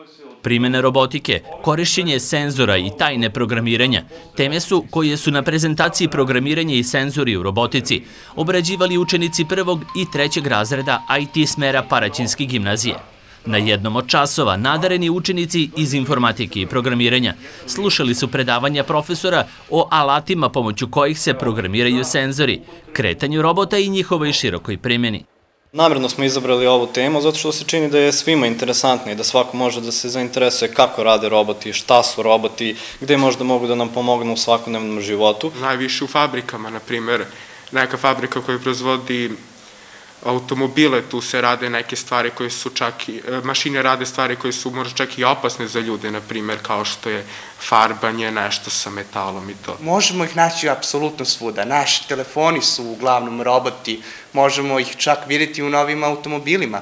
Primjena robotike, korišćenje senzora i tajne programiranja teme su koje su na prezentaciji Programiranje i senzori u robotici obrađivali učenici 1. i 3. razreda IT smera Paraćinske gimnazije. Na jednom od časova nadareni učenici iz informatike i programiranja slušali su predavanja profesora o alatima pomoću kojih se programiraju senzori, kretanju robota i njihovoj širokoj primjeni. Namjerno smo izabrali ovu temu zato što se čini da je svima interesantno i da svako može da se zainteresuje kako rade roboti, šta su roboti, gde možda mogu da nam pomognu u svakodnevnom životu. Najviše u fabrikama, na primjer, neka fabrika koja proizvodi automobile, tu se rade neke stvari koje su čak i, mašine rade stvari koje su možda čak i opasne za ljude, na primjer, kao što je farbanje, nešto sa metalom i to. Možemo ih naći apsolutno svuda. Naši telefoni su uglavnom roboti, možemo ih čak vidjeti u novim automobilima.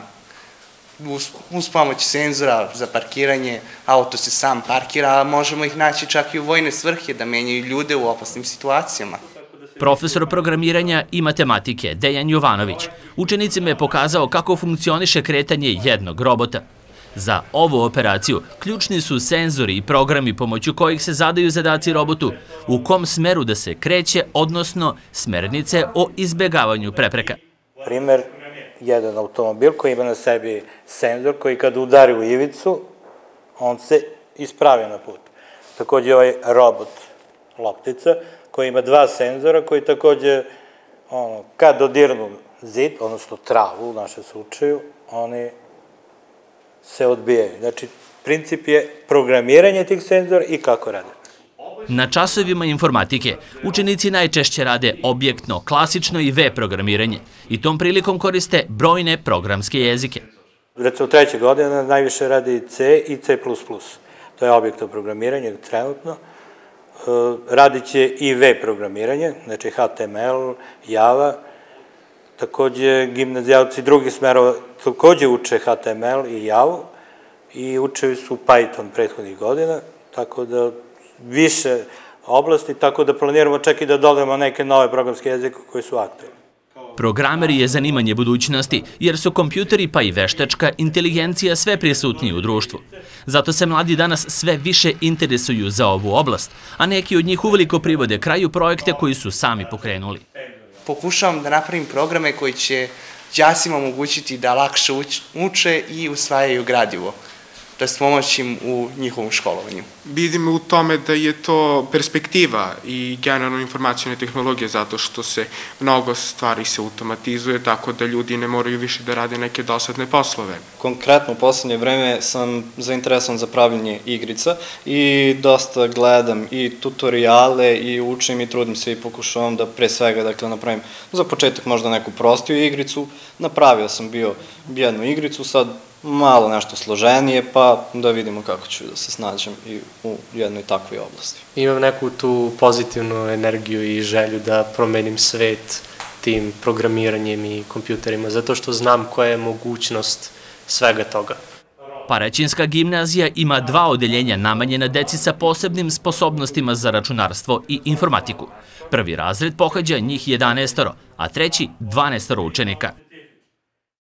Uz pomoć senzora za parkiranje, auto se sam parkira, a možemo ih naći čak i u vojne svrhe da menjaju ljude u opasnim situacijama. Profesor programiranja i matematike Dejan Jovanović učenicima je pokazao kako funkcioniše kretanje jednog robota. Za ovu operaciju ključni su senzori i programi pomoću kojih se zadaju zadaci robotu, u kom smeru da se kreće, odnosno smernice o izbegavanju prepreka. Primer, jedan automobil koji ima na sebi senzor koji kad udari u ivicu, on se ispravi na put. Također ovaj robot, loptica, koji ima dva senzora koji također, kad dodirnu zid, odnosno travu u našem slučaju, oni se odbijaju. Znači, princip je programiranje tih senzora i kako rade. Na časovima informatike učenici najčešće rade objektno, klasično i V programiranje i tom prilikom koriste brojne programske jezike. Recimo, 3. godina najviše radi C i C++. To je objektno programiranje trenutno. Radit će i V programiranje, znači HTML, Java. Također gimnazijalci drugih smerova također uče HTML i Java i učili su Python prethodnih godina, tako da više oblasti, tako da planiramo čak i da dodajemo neke nove programske jezike koji su aktualni. Programeri je zanimanje budućnosti, jer su kompjuteri pa i veštačka inteligencija sve prisutniji u društvu. Zato se mladi danas sve više interesuju za ovu oblast, a neki od njih uveliko privode kraju projekte koji su sami pokrenuli. Pokušavam da napravim programe koji će đacima omogućiti da lakše uče i usvajaju gradivo, to je pomoći im u njihovom školovanju. Vidim u tome da je to perspektiva i generalno informacijne tehnologije, zato što se mnogo stvari se automatizuje, tako da ljudi ne moraju više da rade neke dosadne poslove. Konkretno u poslednje vreme sam zainteresovan za pravljenje igrica i dosta gledam i tutoriale i učim i trudim se i pokušavam da pre svega napravim za početak možda neku prostiju igricu. Napravio sam bio jednu igricu, sad malo nešto složenije, pa da vidimo kako ću da se snađem i u jednoj takvoj oblasti. Imam neku tu pozitivnu energiju i želju da promenim svet tim programiranjem i kompjuterima, zato što znam koja je mogućnost svega toga. Paraćinska gimnazija ima 2 odeljenja namenjena deci sa posebnim sposobnostima za računarstvo i informatiku. 1. razred pohađa njih 11, a 3. 12 učenika.